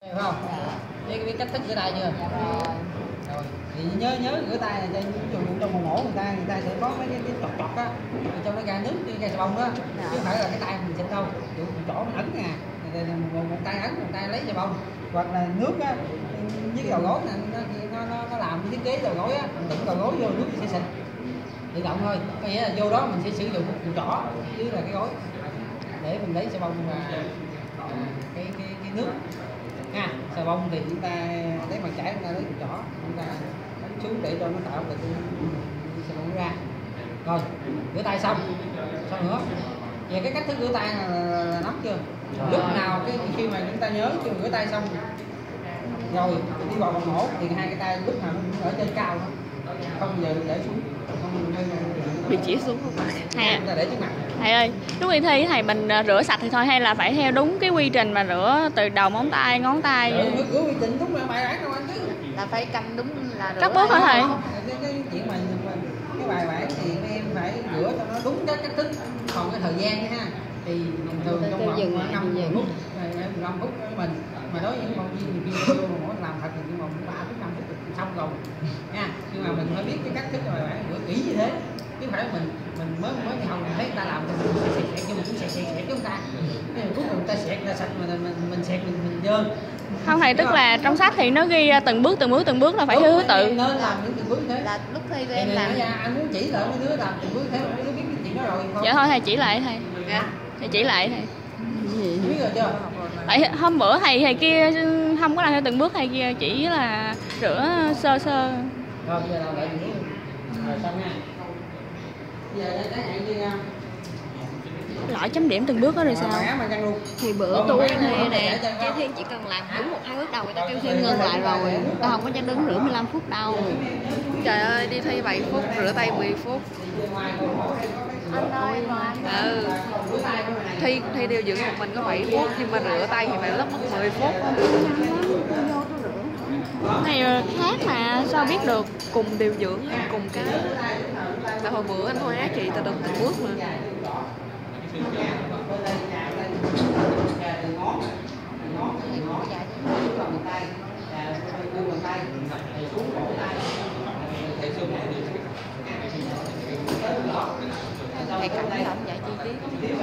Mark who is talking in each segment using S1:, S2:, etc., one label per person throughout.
S1: Phải không? Biết cách thức rửa tay chưa? Rồi. Thì nhớ rửa tay là trong phòng mổ người ta sẽ có mấy cái chọt á, cho nó ra nước, ra xà bông đó, chứ không phải là cái tay mình sẽ đâu. Chỗ nó ẩn nè, một tay ẩn, một tay lấy xà bông, hoặc là nước á, với đầu gối này nó làm thiết kế đầu gối á, mình đựng đầu gối vô nước thì sẽ xịt, tự động thôi. Có nghĩa là vô đó mình sẽ sử dụng một cục trỏ với là cái gối để mình lấy xà bông và cái nước ha. Xà bông thì chúng ta lấy bàn chải, chúng ta lấy cục trỏ, chúng ta đánh xuống để cho nó tạo được cái xà bông ra. Rồi rửa tay xong nữa. Về cái cách thức rửa tay là nắm chưa? Lúc nào khi mà chúng ta nhớ chưa rửa tay xong rồi đi vào phòng mổ thì hai cái tay lúc nào cũng ở trên cao thôi, không giờ để xuống, không
S2: bị chỉ xuống không hay
S1: chúng ta để trước mặt.
S2: Thầy ơi, lúc đi thi thầy mình rửa sạch thì thôi hay là phải theo đúng cái quy trình mà rửa từ đầu móng tay, ngón tay?
S1: Rửa quy trình đúng là bài bản đâu anh chứ.
S3: Là phải canh đúng là rửa.
S2: Các bước hả thầy?
S1: Cái chuyện mà cái bài bản thì các em phải rửa cho nó đúng cái cách thức. Còn cái thời gian ha thì bình thường trong vòng 5 phút, 15 phút với mình. Mà đối với những công viên thì kia mỗi làm thật thì trong vòng 3 phút 5 phút xong rồi nha. Nhưng mà mình phải biết cái cách thức bài bản rửa kỹ như thế, chứ phải mình mới đi học mình thấy người ta làm thì mình sẹt cho mình cũng sẹt chúng ta. Cái cuối cùng người ta sẹt ra sạch mà mình sẹt mình dơ.
S2: Không thầy, tức là trong sách thì nó ghi từng bước là phải theo thứ tự.
S1: Nên làm những từng bước thế.
S3: Là lúc thi của em làm.
S1: Anh muốn chỉ là mấy đứa làm từng bước thế, mấy đứa biết cái chuyện đó rồi không?
S2: Dạ thôi thầy chỉ lại thầy. Thầy chỉ lại thầy.
S1: Biết rồi chưa?
S2: Tại hôm bữa thầy kia không có làm theo từng bước, thầy kia chỉ là rửa sơ.
S1: Rồi bây giờ làm lại từng bước. Rồi xong nha. Bây giờ cái hạn như
S2: lõi chấm điểm từng bước đó rồi sao?
S3: Thì bữa tôi thi nè, Chị Thiên chỉ cần làm đúng 1-2 bước đầu người ta kêu thêm ngưng lại rồi, ta không có cho đứng rửa 15 phút đâu.
S4: Trời ơi, đi thi 7 phút, rửa tay 10 phút.
S3: Anh ơi,
S4: Thi điều dưỡng một mình có 7 phút, nhưng mà rửa tay thì phải mất 10 phút.
S2: Này khác mà sao biết được?
S4: Cùng điều dưỡng, cùng cái. Tại hồi bữa anh Hóa chị ta được từng bước mà.
S3: thầy cảnh làm vậy chi tiết.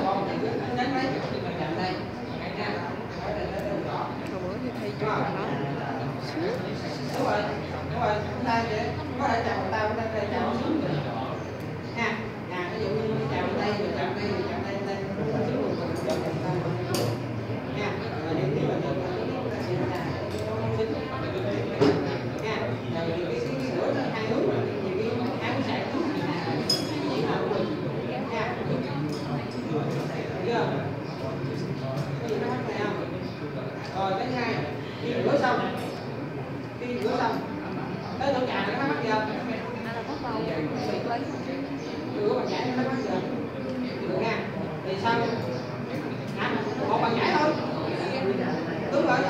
S4: Rồi bữa thì thi chung là nó.
S1: Đúng rồi, chúng ta có thể chào tay chúng ta chào xuống nha. Ví dụ như chào tay rồi chào tay rồi chào tay nha. Rồi đi tiếp vào nha. Rồi cái rửa nó hai hướng, nhiều khi hai cái sạc chỉ là của mình nha. Chưa? Có gì nó hết này không? Rồi cái hai khi rửa xong tới tổ trà nó mắc giờ
S3: Hay là bắt đầu bị lấy
S1: rửa bằng chải nó mắc giờ được nha. Thì sau một bằng chải thôi, đúng rồi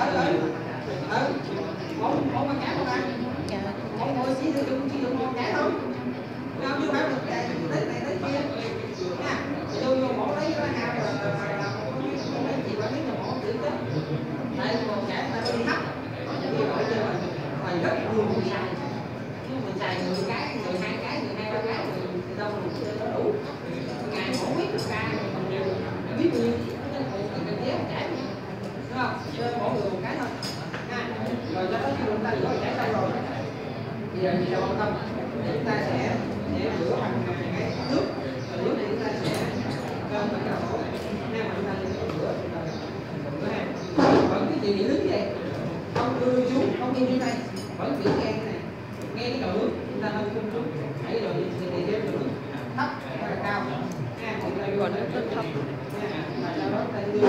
S1: một bằng chải một ăn một chỉ sử dụng một chải thôi, không chứ phải một chải tới này tới kia nha. Vô mổ lấy cái hao là lấy gì quản lý mổ tự chết tại một chải ta có đi hấp như vậy cho mình rất nhiều người xài, nhưng mình xài 10 cái, 12 cái, 12 3 cái thì đâu nó đủ ngày mổ biết được ca biết nhiều nên cần chế một chải đúng không? Chơi mỗi người một cái thôi ha. Rồi cho tới khi chúng ta rửa chải xong rồi bây giờ mình quan tâm để chúng ta sẽ rửa bằng cái nước, nước thì chúng ta sẽ cơm bằng cái đầu nha, mà chúng ta rửa vẫn cái gì để đứng vậy, không đưa xuống, không đi đây, vẫn giữ ngang cái này, nghe cái đầu nước chúng ta hơi cung xuống, hãy rồi thì đem đầu nước thấp hay là cao nha,
S4: Còn nước rất thấp.
S1: mà sau đó ta đưa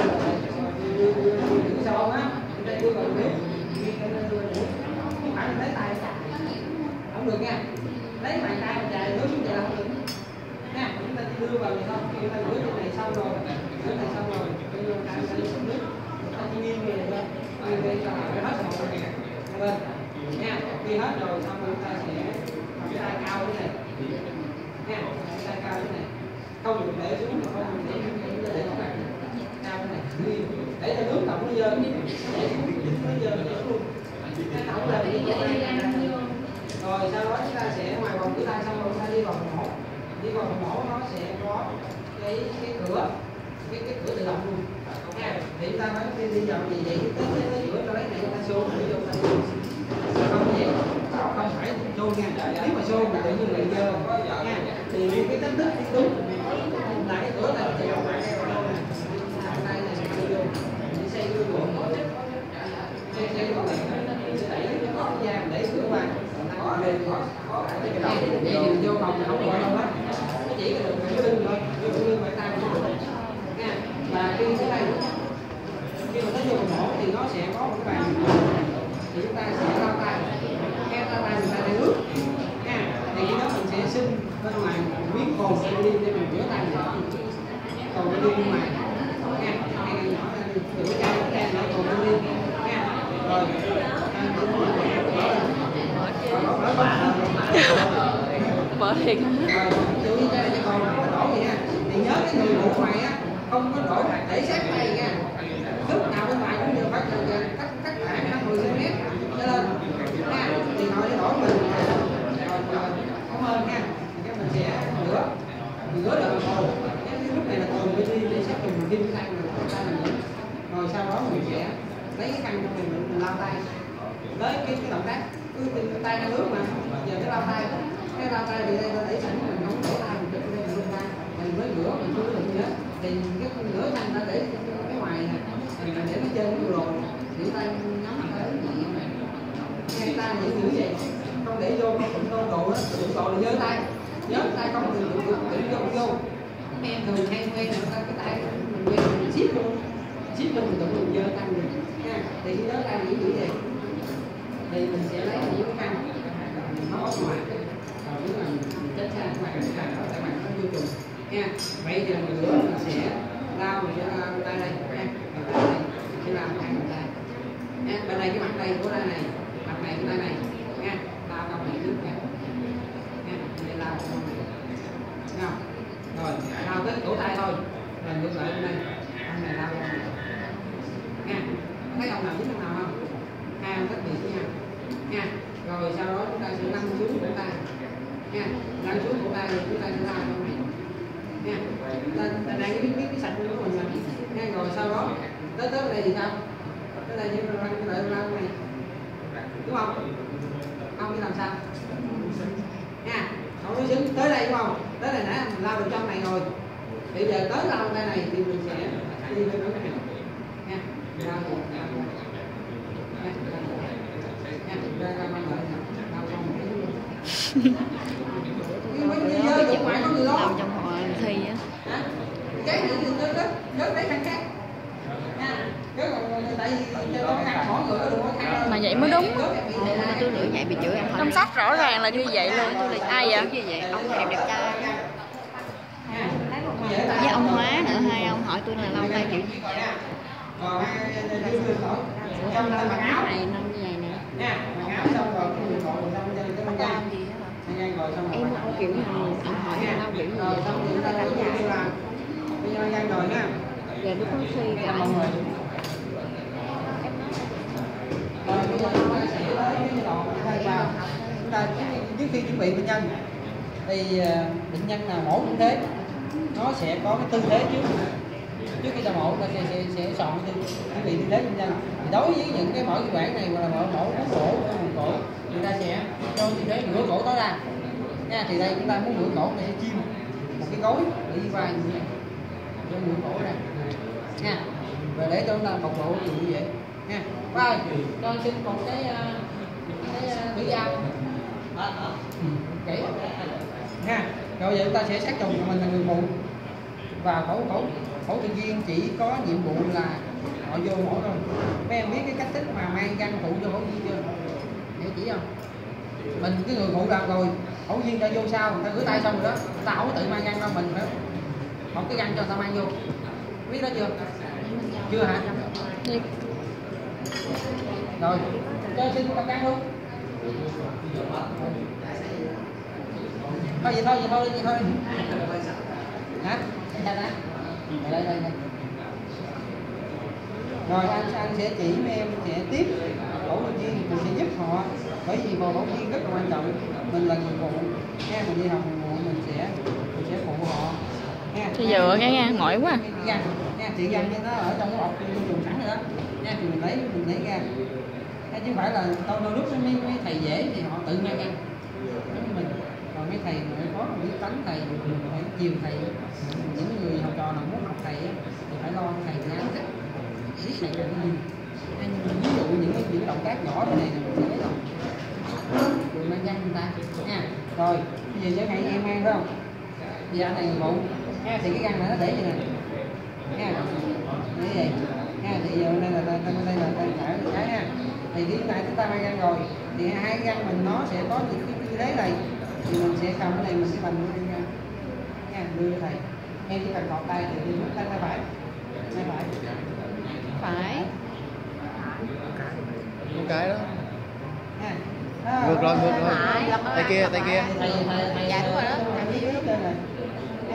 S1: sau á, chúng ta đưa vào nước, không phải lấy tay không được nha, lấy bàn tay mà chạy nước xuống vậy là không được nha. Chúng ta đưa vào này xong, khi ta rửa cái này xong rồi, đưa ta sẽ đưa nước, ta chỉ nghiêng về này thôi, nghiêng về cho hết một này bên nha. Khi hết rồi xong rồi chúng ta sẽ cầm cái tay cao thế này nha, cái tay cao thế này, không được để xuống, không được để các bạn cao thế này, để cho nước tổng nó dơ, để xuống nó dơ. Rồi sau đó chúng ta sẽ ngoài vòng cửa tay xong rồi chúng ta đi vào phòng mổ. Đi vào phòng mổ nó sẽ có cái cửa, cái cửa tự động luôn. Nha. Thì chúng ta phải đi vào gì vậy? Tới giữa cho lấy này chúng ta xô để vô ta đi. Không vậy, không phải xô nha. Nếu mà xô thì tự nhiên lại dơ. Nha. Thì cái cách thức đúng là cái cửa này tự động lại đây này. Đây này sẽ đi vô. Đi xây vô bộ. Xây vô này sẽ đẩy cái có gian để cửa qua. Vậy thì vô phòng không gọi đâu á, nó chỉ cái đường cái lưng thôi, vô lưng phải tay nha. Và khi tới đây, khi mà tới vô phòng mổ thì nó sẽ có một cái bàn thì chúng ta sẽ lao tay, cái lao tay người ta đang ướt nha. Thì khi đó mình sẽ xin bên ngoài miếng cồn đi để mình rửa tay mình, còn đi bên ngoài nha, ngay nhỏ ra đi, rửa tay nó còn đi nha. Rồi
S4: Mở thiệt.
S1: Chú ý cái con đổ vậy nha. Thì nhớ cái người ngủ ngoài á không có đổ để sát tay nha. Lúc nào bên ngoài cũng đều phải cách khoảng 50 cm cho lên nha. Thì họ đi đổ mình rồi cảm ơn nha. Thì mình sẽ rửa được rồi. Cái lúc này là thường đi để sát mình kim tay mình rồi sau đó mình sẽ lấy cái khăn của mình lau tay. Tới cái động tác cứ tay ra nước mà giờ cái lau tay thì đây để sẵn mình không đổ tay mình đựng đây mình luôn tay mình mới rửa mình chưa đựng nữa thì cái rửa tay ta để cái ngoài nè mình để nó trên cái đồ thì tay nhắm tới gì này ngay tay những chữ gì không để vô không đụng đồ đó đụng đồ là giơ tay nhớ tay không đừng vô em thường hay quen là cái tay mình quen mình ship luôn mình đụng giơ tay mình nha. Thì khi đó tay những chữ gì thì mình sẽ lấy những cái khăn nó ở ngoài còn nếu mà mình tránh xa ngoài mình khăn ở tại mặt nó vô trùng nha. Vậy thì mình rửa mình sẽ lau mình sẽ tay đây nha, tay này sẽ lau hai bàn tay nha. Bên đây cái mặt đây của tay này, mặt này của tay này nha, lau trong này trước nha, để lau trong này nha. Rồi lau tới cổ tay thôi, rồi ngược lại bên đây, ông này lau trong này nha. Thấy ông nào dính ông nào không? Hai ông tách biệt với nhau nha. Rồi sau đó chúng ta sẽ lăn xuống cổ tay nha, lăn xuống cổ tay rồi chúng ta sẽ lau trong này nha. Lên đây cái sạch của mình nha. Rồi sau đó tới đây thì sao? Tới đây chúng ta lăn lại lau này đúng không? Không biết làm sao nha. Không nói xứng tới đây đúng không? Tới đây nãy mình lau được trong này rồi. Bây giờ tới lau tay này thì mình sẽ đi với cái này nha. Lau một
S3: làm trong họ thi á
S1: cái gì rớt đấy khăn khác
S2: mà vậy mới đúng.
S3: tôi lựa vậy bị chửi em hỏi
S2: Trong sách rõ ràng là như vậy luôn. Ai vậy?
S3: như vậy ông đẹp trai với ông Hóa nữa, hai ông hỏi tôi là lau tay kiểu gì trong lau mặc áo này năm như vậy nè
S1: nha. Áo xong rồi mình gọi xong cho nó
S3: lau gì hết em lau kiểu gì ông hỏi là lau kiểu gì vậy xong người ta đánh giá
S1: bây giờ nhanh rồi nha.
S3: giờ lúc có khi rồi
S1: Rồi bây giờ chúng ta sẽ tới cái đoạn vào chúng ta trước khi chuẩn bị bệnh nhân thì bệnh nhân nào mổ cũng thế, nó sẽ có cái tư thế trước khi ta mổ ta sẽ chọn chuẩn bị tư thế bệnh nhân. Thì đối với những cái mẫu kịch bản này gọi là mẫu cổ vùng cổ người ta sẽ cho tư thế ngửa cổ tối đa nha. Thì đây chúng ta muốn ngửa cổ ta sẽ chiêu một cái gối để đi vai như vậy cho ngửa cổ ra nha, và để cho chúng ta bộc lộ như vậy nha. Rồi cho xin một cái thử dao kỹ nha. Rồi giờ chúng ta sẽ sát trùng của mình là người phụ và phẫu thuật viên chỉ có nhiệm vụ là họ vô mổ thôi. Mấy em biết cái cách thức mà mang găng phụ cho phẫu viên chưa? Hiểu chỉ không? Mình cái người phụ làm rồi, phẫu viên đã vô sau, người ta rửa tay xong rồi đó, người ta không có tự mang găng đâu, mình phải một cái găng cho người ta mang vô. Biết đó chưa? Chưa hả? Rồi, cho xin một găng luôn. Thôi vậy thôi. Hả? Đây. Rồi anh sẽ chỉ mấy em sẽ tiếp phẫu thuật viên, mình sẽ giúp họ bởi vì bầu bảo viên rất là quan trọng. Mình là người phụ nha, mình đi học mình sẽ phụ họ nha.
S2: Thì giờ cái nha mỏi quá
S1: nha, chị găng như nó ở trong cái bọc dùng sẵn rồi đó nha, thì mình lấy ra chứ không phải là đôi lúc mấy thầy dễ thì họ tự mang găng giống như mình, còn mấy thầy mà có một cái tánh thầy phải chiều thầy, những người học trò nào muốn học thầy thì phải lo thầy ngắn hết biết thầy là cái gì. Ví dụ những động tác nhỏ này mình sẽ lấy lòng đừng mang găng người ta nha. Rồi bây giờ cho em mang phải không, bây giờ anh này người phụ nha, thì cái găng này nó để như này nha, như vậy nha, thì giờ đây là cái ha, thì cái này chúng ta mang găng rồi thì hai cái găng mình nó sẽ có những cái tư thế này, thì mình sẽ cầm cái này mình sẽ bành ra nha, đưa thầy em chỉ cần cọt tay thì đưa tay phải
S3: Phải.
S5: một cái đó
S1: nha.
S5: ngược rồi tay kia
S1: Thầy
S3: Dạ đúng rồi đó.
S1: Thầy viết lên này nha.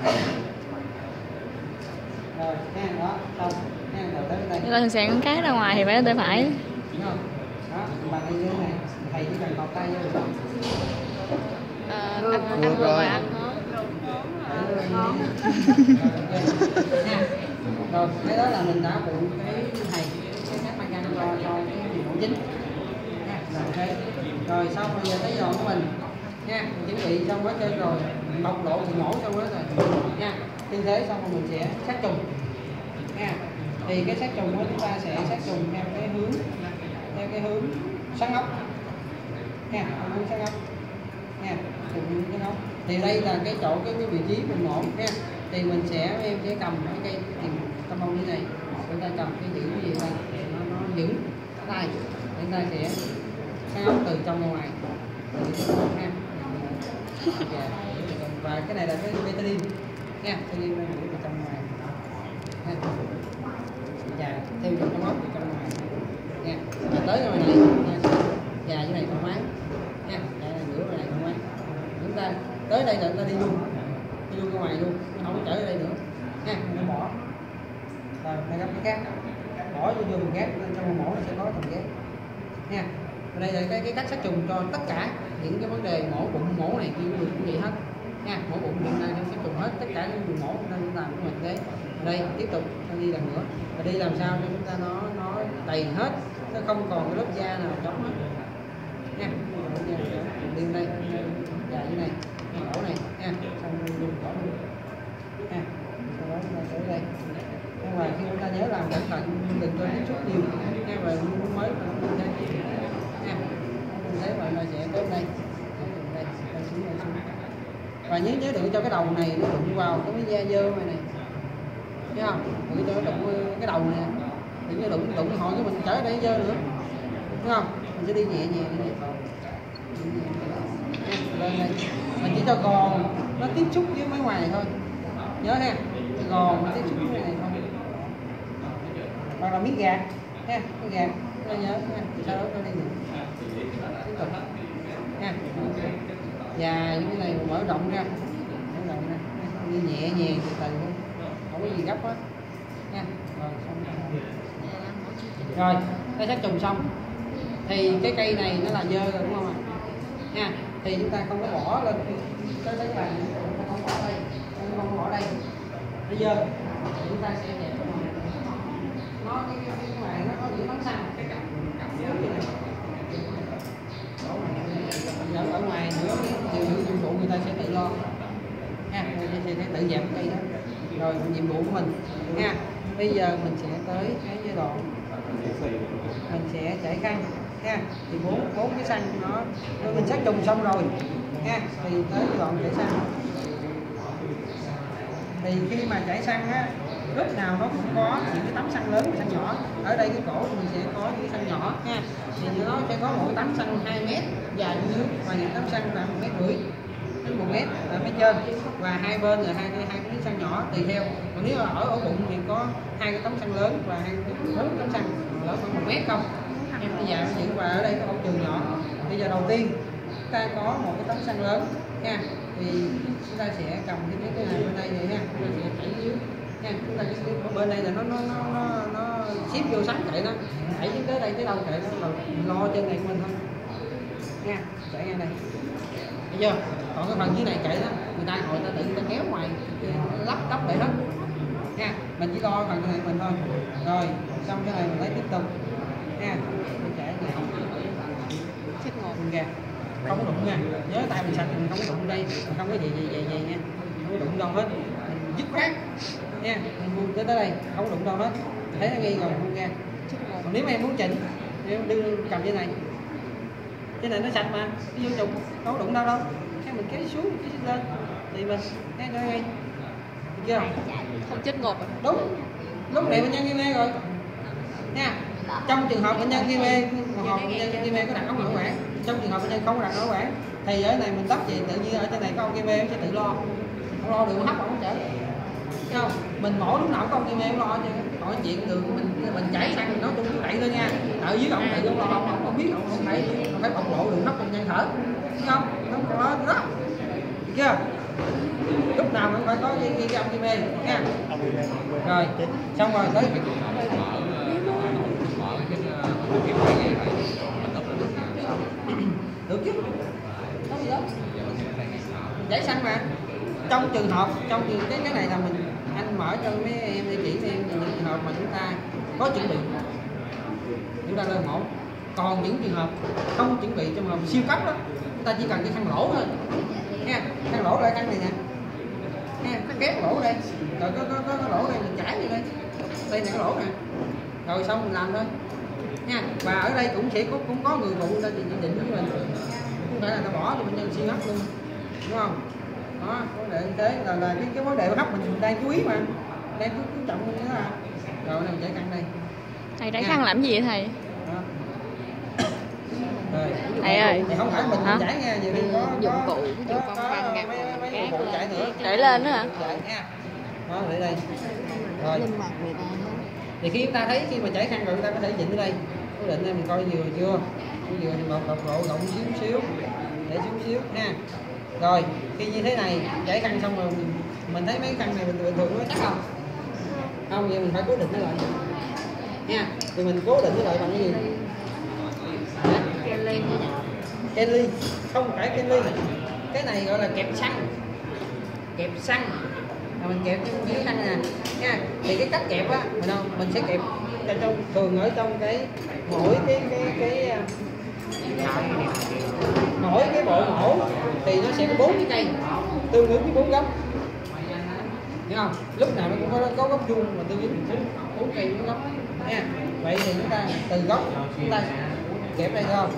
S1: Rồi nha, đó xong nha, rồi tới đây.
S2: Nếu là sàn cái ra ngoài thì phải tay phải.
S1: Đúng không? Đó, bàn tay dưới này, thầy chỉ cần cọt tay vô được.
S3: Anh ngược rồi anh
S1: nha. Rồi cái đó là mình đã phụ cái thầy cái cách mang găng cho cái nhiệm vụ chính nha, là thế. Rồi xong bây giờ tới giòn của mình nha, mình chuẩn bị xong hết trơn rồi, bộc lộ thì mổ xong hết rồi nha. Như thế xong rồi mình sẽ sát trùng nha, thì cái sát trùng của chúng ta sẽ sát trùng theo cái hướng xoắn ốc nha, hướng xoắn ốc nha, trùng xoắn ốc. Thì đây là cái chỗ cái vị trí mình mổ nha, thì mình em sẽ cầm cái cây tăm bông như này, chúng ta cầm cái giữ cái gì đây nó vững tay, chúng ta sẽ xoắn ốc từ trong ra ngoài ha. Và cái này là cái betadine nha, betadine đang giữ từ trong ngoài ha, và theo dõi trong ốc từ trong ngoài nha, và tới ngoài này nha, và cái này thoải mái nha, giữa này thoải mái. Chúng ta tới đây là chúng ta đi luôn ra ngoài luôn, không có trở lại đây nữa nha, nó bỏ rồi này gấp cái cát bỏ vô đường gác lên trong mổ nó sẽ có thùng gác nha. Và đây là cái cách sát trùng cho tất cả những cái vấn đề mổ bụng mổ này kia cũng vậy hết nha, mổ bụng hiện nay nó sát trùng hết tất cả những đường mổ nên làm của mình thế. Đây tiếp tục đi làm nữa, và đi làm sao cho chúng ta nó đầy hết, nó không còn cái lớp da nào trống hết nha. Đi đây dài như này cổ này nha, xong luôn cổ luôn nha, sau đó chúng ta tới đây. Nhưng mà khi chúng ta nhớ làm cẩn thận đừng cho tiếp xúc nhiều nha, và luôn mới và luôn thế nha, thế và nó sẽ tới đây xuống. Và nhớ đừng cho cái đầu này nó đụng vào cái da dơ này thấy không, đừng cho nó đụng cái đầu này, đừng cho đụng họ cái mình trở đây dơ nữa đúng không, mình sẽ đi nhẹ nhàng lên đây, mình chỉ cho gòn nó tiếp xúc với mấy ngoài thôi, nhớ ha, gòn nó tiếp xúc với này thôi, hoặc là miếng gạt ha, miếng gạt nó nhớ ha, sau đó nó đi được tiếp tục ha, và những cái này mở rộng ra đi nhẹ nhàng từ từ thôi, không có gì gấp hết nha. Rồi xong rồi cái sát trùng xong thì cái cây này nó là dơ rồi đúng không ạ nha, thì chúng ta không có bỏ lên cái bàn, không bỏ đây, không bỏ đây nó dơ, chúng ta sẽ dẹp nó cái ngoài nó có những tấm xăng cái cặp như này ở ngoài nữa, thì dụng cụ người ta sẽ tự lo nha, người ta sẽ tự dẹp cây đó. Rồi nhiệm vụ của mình nha, bây giờ mình sẽ tới cái giai đoạn mình sẽ chảy khăn nha, thì bốn cái xăng nó mình sát trùng xong rồi nha, thì tới giai đoạn chảy xăng. Thì khi mà chảy xăng á, lúc nào nó cũng có những cái tấm xăng lớn và xăng nhỏ. Ở đây cái cổ mình sẽ có những xăng nhỏ nha, thì nó sẽ có mỗi tấm xăng 2 mét dài dưới, và những tấm xăng là 1,5 mét đến 1 mét ở phía trên, và hai bên là hai cái xăng nhỏ tùy theo. Còn nếu ở ổ bụng thì có 2 cái tấm xăng lớn và 4 tấm xăng lớn khoảng 1 mét không em nó dạng vậy. Và ở đây có ổ trường nhỏ. Bây giờ đầu tiên chúng ta có một cái tấm xăng lớn nha, thì chúng ta sẽ cầm cái này bên đây vậy nha, chúng ta sẽ chảy dưới nha, chúng ta ở bên đây là nó ship vô sẵn kệ nó đẩy tới đây tới đâu kệ nó lo trên này của mình thôi nha, chạy ngang đây, thấy chưa? Còn cái phần dưới này chạy đó, người ta hồi ta tự người ta kéo ngoài lắp lại hết nha, mình chỉ lo phần này mình thôi. Rồi xong cái này mình lấy tiếp tục nha, mình chạy này chết ngột ra, không có đụng nha, nhớ tay mình sạch mình không có đụng đây, mình không có gì nha, không có đụng đâu hết, mình dứt khoát nha, mình buông tới đây không có đụng đâu hết, thấy nó nghi rồi buông ra. Còn nếu mà em muốn chỉnh em đưa cầm cái này nó sạch mà, cái vô trùng đâu có đụng đâu cái mình kéo xuống cái lên thì mình cái nó ngay, được chưa?
S4: Không chết ngột.
S1: Đúng, lúc này bệnh nhân gây mê rồi nha. Trong trường hợp bệnh nhân gây mê, bệnh nhân gây mê có đặt ống nội quản, trong trường hợp bệnh nhân không đặt nội quản thì ở này mình tắt gì tự nhiên ở trên này có ông gây mê sẽ tự lo, không lo được hấp không chở, thấy không? Mình mổ lúc nào cũng có ông gây mê không lo chứ. Còn cái chuyện đường mình chảy xăng mình nói chung cứ đẩy lên nha, ở dưới ông tự không lo, không biết không phải bộc lộ đường hấp bệnh nhân thở, thấy không? Không lo đó, được chưa? Lúc nào cũng phải có cái ông gây mê nha. Rồi xong rồi tới được chứ, có gì đó giải xăng mà. Trong trường hợp cái này là anh mở cho mấy em để chỉ em những trường hợp mà chúng ta có chuẩn bị chúng ta lên mổ. Còn những trường hợp không chuẩn bị trong hợp siêu cấp đó, chúng ta chỉ cần cái khăn lỗ thôi nha, khăn lỗ lại khăn này nè nha, nó ghép lỗ đây, rồi có cái lỗ đây mình chảy như đây là cái lỗ nè, rồi xong mình làm thôi nha. Và ở đây cũng sẽ cũng có người phụ người ta chỉ định với mình, không phải là ta bỏ cho bệnh nhân siêu hấp luôn, đúng không? Đó, vấn đề như thế là cái vấn đề hấp mình đang chú ý mà, đang chú trọng như thế là rồi này mình chạy căng đây.
S2: Thầy đẩy khăn làm gì vậy thầy?
S1: Đó. Rồi
S2: Thầy ơi,
S1: thì không phải mình chảy nha, nhiều khi có
S3: dụng cụ dùng con
S1: có
S3: băng gạt
S1: mấy dụng cụ chạy nữa,
S2: đẩy lên nữa hả?
S1: chạy nha. Đó để đây rồi
S3: lên mặt người ta.
S1: thì khi chúng ta thấy khi mà chảy khăn rồi chúng ta có thể chỉnh ở đây, cố định đây mình coi vừa chưa, vừa thì một độ rộng xíu để xíu ha. Rồi khi như thế này chảy khăn xong rồi mình thấy mấy khăn này mình bình thường nó chắc không? Không, vậy mình phải cố định nó lại nha. Thì mình cố định nó lại bằng cái gì? Kelly, không phải Kelly, cái này gọi là kẹp xăng là mình kẹp cái khăn này nè nha. Thì cái cách kẹp á mình sẽ kẹp trong thường ở trong cái mỗi cái bộ mổ thì nó sẽ có 4 cái cây tương ứng với 4 góc, hiểu không? Lúc nào nó cũng có góc vuông mà tương ứng 4 cây 4 góc nha. Vậy thì chúng ta từ góc chúng ta kẹp đây được không?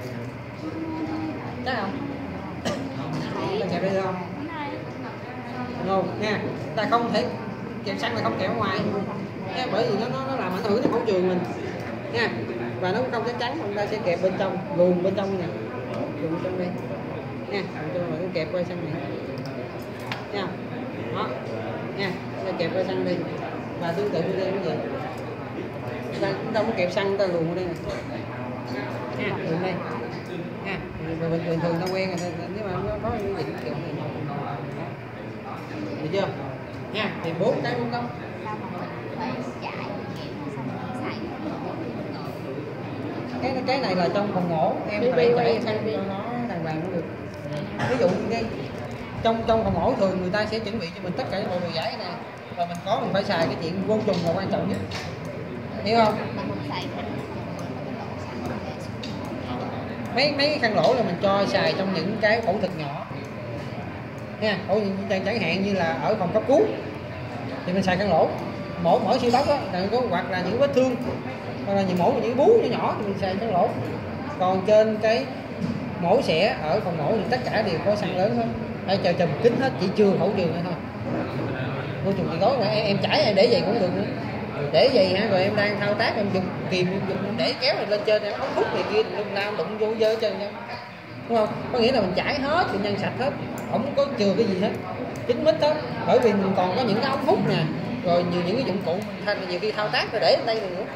S1: Chắc không? Ta kẹp đây được không? Ngon nha. Ta không thể kẹp xăng là không kẹp ở ngoài nha, bởi vì nó làm ảnh hưởng đến môi trường mình nha. Và nó cũng không chắc chắn, chúng ta sẽ kẹp bên trong, luồn bên trong nè, luồn bên trong đây nha, cho rồi nó kẹp qua sang này nha. Đó nha, nó kẹp qua sang đây và tương tự như đây cũng vậy. Chúng ta muốn kẹp xăng chúng ta luồn ở đây nè nha, luồn đây nha. Bình thường ta quen rồi, nếu mà nó có những gì kiểu này được chưa nha. Thì 4 cái 4 góc. Cái này là trong phòng mổ em phải chạy xăng cho nó đàng hoàng cũng được. Ví dụ như trong phòng mổ thường người ta sẽ chuẩn bị cho mình tất cả những bộ đồ giải này, và mình phải xài cái chuyện vô trùng là quan trọng nhất, hiểu không? Mấy khăn lỗ là mình cho xài trong những cái phẫu thuật nhỏ nha. Chẳng hạn như là ở phòng cấp cứu thì mình xài khăn lỗ, mổ siêu tốc á, hoặc là những vết thương, hoặc là những bú nhỏ thì mình xài khăn lỗ. Còn trên cái mổ xẻ ở phòng mổ thì tất cả đều có xăng lớn hết, phải chờ trùm kín hết, chỉ chưa khẩu trường thôi. Vô trùng thì gói mà em chảy để vậy cũng được nữa, để vậy hả, rồi em đang thao tác em dùng kìm dùng để kéo này lên trên em ống hút này kia lúc nào đụng vô dơ chân nha, đúng không? Có nghĩa là mình chảy hết, bệnh nhân sạch hết, không có chừa cái gì hết, kín mít hết, bởi vì mình còn có những cái ống hút nè, rồi những cái dụng cụ mình nhiều khi thao tác rồi để ở đây nữa.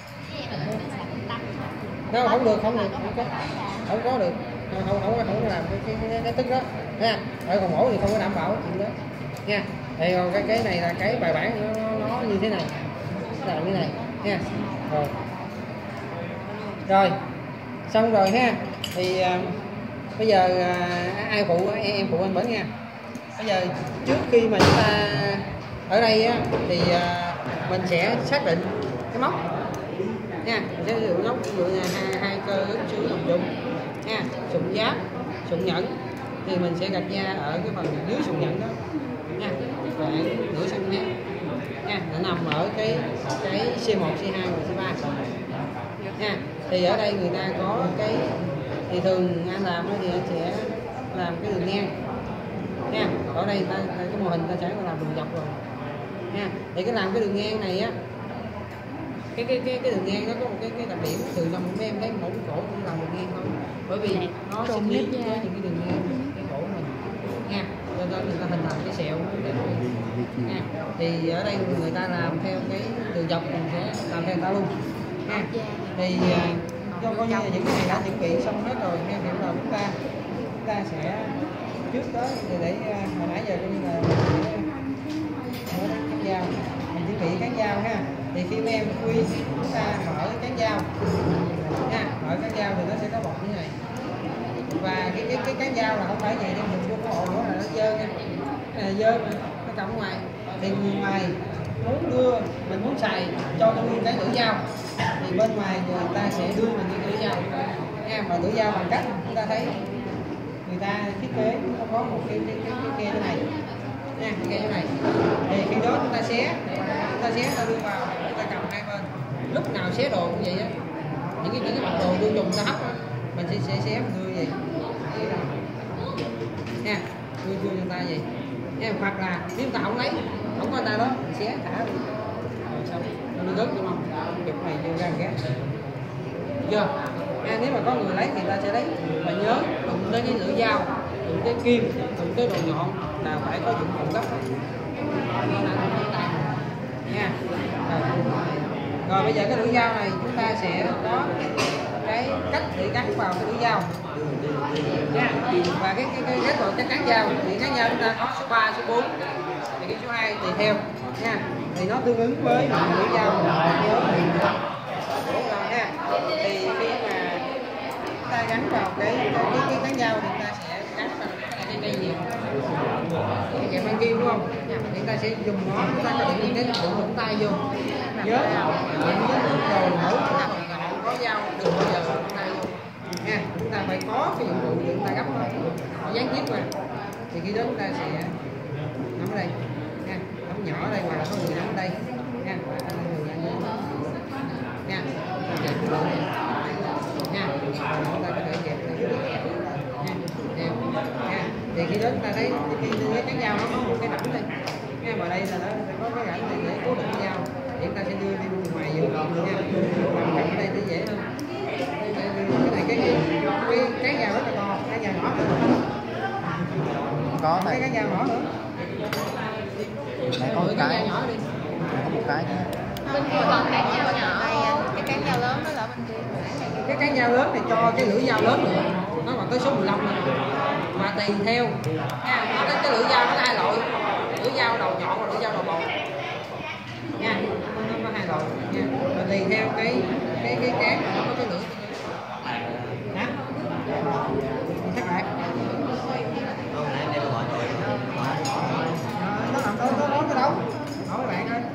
S1: Nó không được, không có được, không làm cái tức đó nha. Ở phòng mổ thì không có đảm bảo chuyện đó nha. Thì cái này là cái bài bản nó như thế này, làm như này nha. Rồi xong rồi ha. Thì bây giờ ai phụ em phụ anh Bển nha. Bây giờ trước khi mà chúng ta ở đây á, thì mình sẽ xác định cái móc nha. Mình sẽ sử dụng móc ví dụ như hai cơ ứng chữ đồng dụng nha, sụn giáp, sụn nhẫn thì mình sẽ gạch ra ở cái phần dưới sụn nhẫn đó nha, khoảng nửa cm nha, nó nằm ở cái C1, C2 và C3 nha. Thì ở đây người ta có cái thì thường anh làm thì anh sẽ làm cái đường ngang nha. Ở đây cái mô hình ta sẽ làm đường dọc rồi nha. Thì cái làm cái đường ngang này á, cái đường ngang nó có một cái đặc điểm thường trong mấy em thấy mẫu cổ cũng làm đường ngang thôi, bởi vì nó sinh lý với những cái đường ngang cái cổ mình nha, cho nên người ta hình thành cái sẹo nha. Thì ở đây người ta làm theo cái đường dọc, mình sẽ làm theo người ta luôn nha. Thì do coi như là những cái này đã chuẩn bị xong hết rồi theo kiểu là chúng ta sẽ trước tới để hồi nãy giờ coi như là cán dao, mình chuẩn bị cán dao ha. Thì khi mấy em quy chúng ta mở cán dao nha, mở cán dao thì nó sẽ có bọt như này, và cái cán dao là không phải vậy đâu, mình vô cái ổ nữa là nó dơ nha, cái này dơ nó cầm ngoài. Thì người ngoài muốn đưa, mình muốn xài cho nó nguyên cái lưỡi dao thì bên ngoài người ta sẽ đưa mình cái lưỡi dao nha. Mà lưỡi dao bằng cách chúng ta thấy người ta thiết kế nó có một cái khe như này nha, cái khe như này. Thì khi đó chúng ta xé ta đưa vào, chúng ta cầm hai bên, lúc nào xé đồ cũng vậy á, những cái mặt đồ đưa dùng ta hấp á, mình sẽ xé mình đưa vậy nha, đưa cho ta vậy nha. Hoặc là nếu ta không lấy, không có ta đó, mình xé thả rồi xong nó rớt đúng không, chụp này vô ra ghét chưa nha. Nếu mà có người lấy thì ta sẽ lấy, mà nhớ đụng tới cái lưỡi dao, đụng tới kim, đụng tới đồ nhọn là phải có dụng cụ gấp nha. Rồi bây giờ cái lưỡi dao này chúng ta sẽ có cái cách để cắt vào cái lưỡi dao nha. Và cái cách của cái cán dao thì cán dao chúng ta có số 3, số 4 thì cái số 2 tùy theo nha. Thì nó tương ứng với lưỡi dao nha. Thì khi mà chúng ta gắn vào cái cán dao thì ta sẽ gắn vào cái cây gì cái kẹp băng kim đúng không? Thì chúng ta sẽ dùng nó, chúng ta có những cái đụng tay vô, nhớ những cái đồ nổ có dao đừng bao giờ đụng tay vô nha. Chúng ta phải có cái dụng cụ để chúng ta gấp nó dán nhíp vào. Thì khi đó chúng ta sẽ nắm ở đây nha, nắm nhỏ ở đây mà có người nắm ở đây nha, nha, dẹp luôn nha, chúng ta có thể dẹp nha. Thì khi đó chúng ta thấy khi lấy cái dao nó có một cái rãnh đây nha, vào đây là nó sẽ có cái rãnh này để cố định dao, thì chúng ta sẽ đưa đi ngoài vô nha, làm cạnh đây để dễ hơn. Cái này cái dao rất là to, cái dao nhỏ
S5: có này,
S1: cái dao nhỏ nữa.
S5: có một cái
S1: nhỏ đi,
S5: có một cái
S3: bên kia còn cán dao nhỏ, cái cán dao lớn đó là bên kia.
S1: Cái cán dao lớn này cho cái lưỡi dao lớn nữa, nó còn tới số 15 rồi. Mà tùy theo nha, nó cái lưỡi dao nó có hai loại, lưỡi dao đầu nhọn và lưỡi dao đầu bầu nha, nó có hai loại nha. Và tùy theo cái cán nó có cái lưỡi hả, các bạn nó làm nó nói cái đâu hỏi các bạn ơi.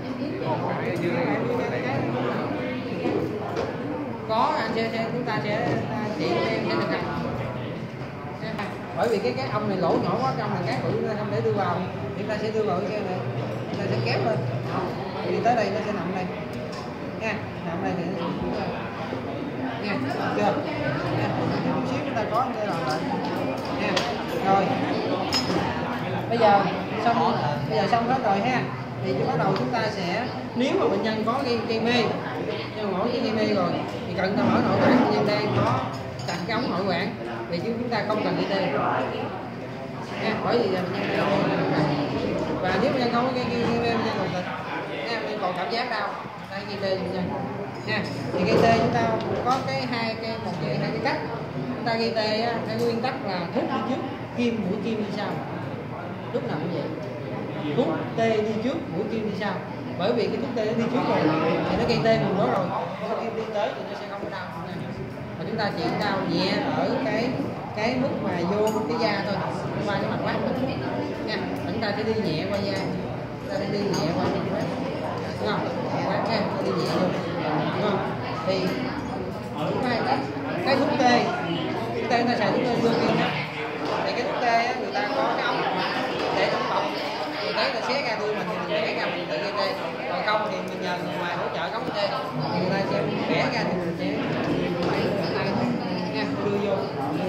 S1: Có anh sẽ chúng ta sẽ chỉ cho em sẽ thực hành. Bởi vì cái ông này lỗ nhỏ quá, trong này cái bự không để đưa vào, thì ta sẽ đưa vào cái này, ta sẽ kéo lên, thì tới đây nó sẽ nằm đây nha, nằm đây thì nó nha, chưa nha, chút xíu chúng ta có cái làm lại nha. Rồi bây giờ xong hết rồi ha, thì bắt đầu chúng ta sẽ, nếu mà bệnh nhân có gây mê, nhưng mà mỗi cái gây mê rồi thì cần ta mở nội quản, bệnh nhân đang có chặt cái ống nội quản thì chúng ta không cần gây tê nha, bởi vì bệnh nhân đang, và nếu bệnh nhân không có gây mê, bệnh nhân còn nha, bệnh nhân còn cảm giác đau, ta gây tê bệnh nhân nha. Thì gây tê chúng ta có hai cái cách chúng ta gây tê á, theo nguyên tắc là thuốc đi trước, mũi kim đi sau, lúc nào cũng vậy, thuốc tê đi trước, mũi kim đi sau. Bởi vì cái thuốc tê nó đi trước rồi thì nó gây tê vùng đó rồi, mũi kim đi tới thì nó sẽ không có đau. Và chúng ta chỉ đau nhẹ ở cái cái mức mà vô cái da thôi, qua cái mặt mắt nha. Chúng ta phải đi nhẹ qua da, chúng ta phải đi nhẹ qua cái mắt, đúng không? Quát nha, đi nhẹ luôn, đúng không? Thì cái thuốc tê, thuốc tê người ta xài thuốc tê vô kia nè. Thì cái thuốc tê á, người ta có cái ống để trong bọc, người ta xé ra đuôi mình thì mình bẻ ra mình tự gây tê. Còn không thì mình nhờ người ngoài hỗ trợ cống tê, thì người ta sẽ bẻ ra thì mình sẽ tay thôi nha, đưa vô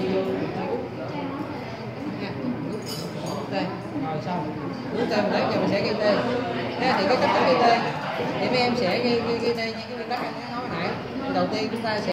S1: nha, tê rồi xong nước tê mình lấy giờ mình sẽ gây tê. Thế thì cái cách thức gây tê thì mấy em sẽ gây tê như cái nguyên tắc em nói hồi nãy. Đầu tiên chúng ta sẽ